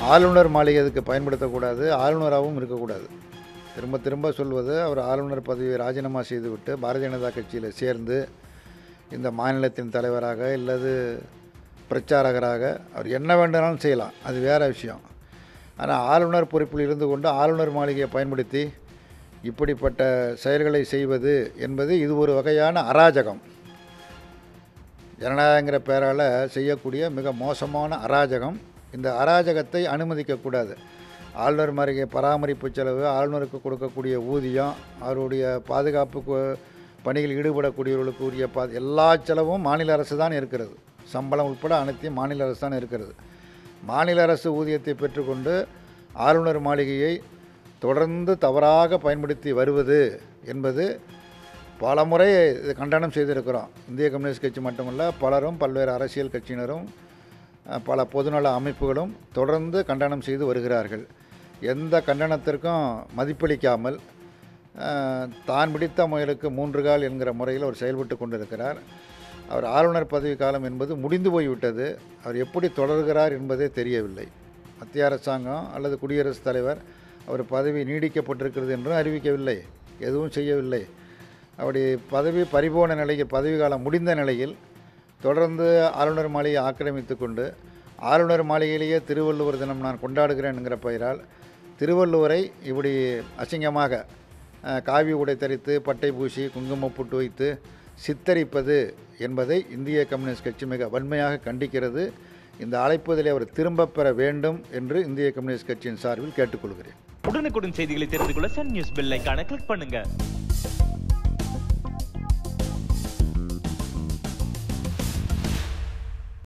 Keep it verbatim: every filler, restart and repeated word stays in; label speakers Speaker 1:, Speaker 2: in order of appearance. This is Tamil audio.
Speaker 1: ஆளுநர் மாளிகை அதுக்கு பயன்படுத்தக்கூடாது, ஆளுநராகவும் இருக்கக்கூடாது. திரும்ப திரும்ப சொல்வது, அவர் ஆளுநர் பதவியை ராஜினாமா செய்துவிட்டு பாரதிய ஜனதா கட்சியில் சேர்ந்து இந்த மாநிலத்தின் தலைவராக இல்லது பிரச்சாரகராக அவர் என்ன வேண்டுமானாலும் செய்யலாம், அது வேறு விஷயம். ஆனால் ஆளுநர் பொறுப்பில் இருந்து கொண்டு ஆளுநர் மாளிகையை பயன்படுத்தி இப்படிப்பட்ட செயல்களை செய்வது என்பது இது ஒரு வகையான அராஜகம். ஜனநாயகங்கிற பேரால் செய்யக்கூடிய மிக மோசமான அராஜகம். இந்த அராஜகத்தை அனுமதிக்கக்கூடாது. ஆளுநர் மாளிகை பராமரிப்பு செலவு, ஆளுநருக்கு கொடுக்கக்கூடிய ஊதியம், அவருடைய பாதுகாப்பு பணியில் ஈடுபடக்கூடியவர்களுக்கு உரிய பா எல்லா செலவும் மாநில அரசு தான் இருக்கிறது. சம்பளம் உட்பட அனைத்தையும் மாநில அரசு தான் இருக்கிறது. மாநில அரசு ஊதியத்தை பெற்றுக்கொண்டு ஆளுநர் மாளிகையை தொடர்ந்து தவறாக பயன்படுத்தி வருவது என்பது பல முறை இது கண்டனம் செய்திருக்கிறோம். இந்திய கம்யூனிஸ்ட் கட்சி மட்டுமல்ல, பலரும் பல்வேறு அரசியல் கட்சியினரும் பல பொதுநல அமைப்புகளும் தொடர்ந்து கண்டனம் செய்து வருகிறார்கள். எந்த கண்டனத்திற்கும் மதிப்பளிக்காமல் தான் பிடித்த முயலுக்கு மூன்று கால் என்கிற முறையில் அவர் செயல்பட்டு கொண்டிருக்கிறார். அவர் ஆளுநர் பதவி காலம் என்பது முடிந்து போய்விட்டது. அவர் எப்படி தொடர்கிறார் என்பதே தெரியவில்லை. மத்திய அரசாங்கம் அல்லது குடியரசுத் தலைவர் அவர் பதவி நீடிக்கப்பட்டிருக்கிறது என்றும் அறிவிக்கவில்லை, எதுவும் செய்யவில்லை. அப்படி பதவி பறிபோன நிலையில், பதவி காலம் முடிந்த நிலையில் தொடர்ந்து ஆளுநர் மாளிகையை ஆக்கிரமித்து கொண்டு ஆளுநர் மாளிகையிலேயே திருவள்ளுவர் தினம் நான் கொண்டாடுகிறேன் என்கிற பெயரால் திருவள்ளுவரை இப்படி அசிங்கமாக காவி உடை தரித்து பட்டை பூசி குங்குமம் புட்டு வைத்து சித்தரிப்பது என்பதை இந்திய கம்யூனிஸ்ட் கட்சி மிக வன்மையாக கண்டிக்கிறது. இந்த அழைப்புதலை அவர் திரும்பப் பெற வேண்டும் என்று இந்திய கம்யூனிஸ்ட் கட்சியின் சார்பில் கேட்டுக்கொள்கிறேன்.
Speaker 2: உடனுக்குடன் செய்திகளை தெரிந்து கொள்ள சன் நியூஸ் பெல் ஐகானை கிளிக் பண்ணுங்க.